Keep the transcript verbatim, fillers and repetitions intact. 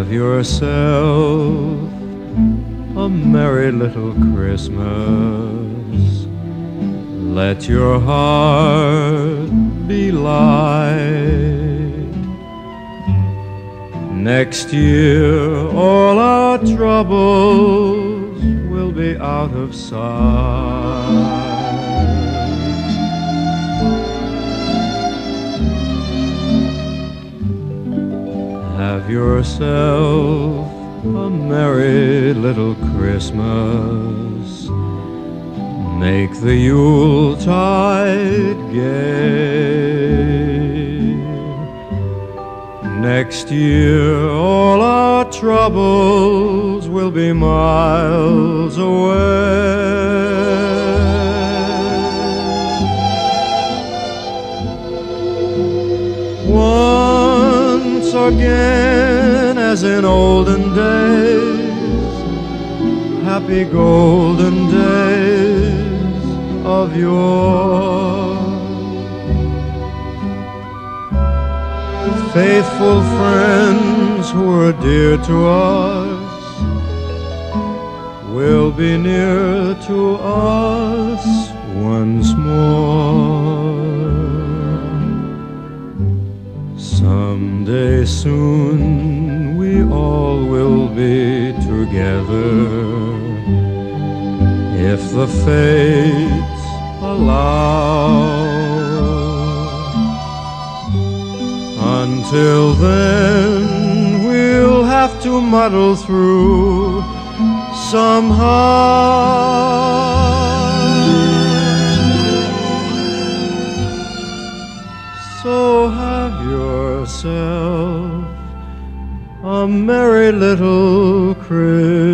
Have yourself a merry little Christmas. Let your heart be light. Next year all our troubles will be out of sight. Have yourself a merry little Christmas. Make the Yuletide gay. Next year all our troubles will be miles away. Once again, as in olden days, happy golden days of yore. Faithful friends who were dear to us will be near to us once more. Someday soon we all will be together, if the fates allow. Until then we'll have to muddle through somehow. So have yourself a merry little Christmas.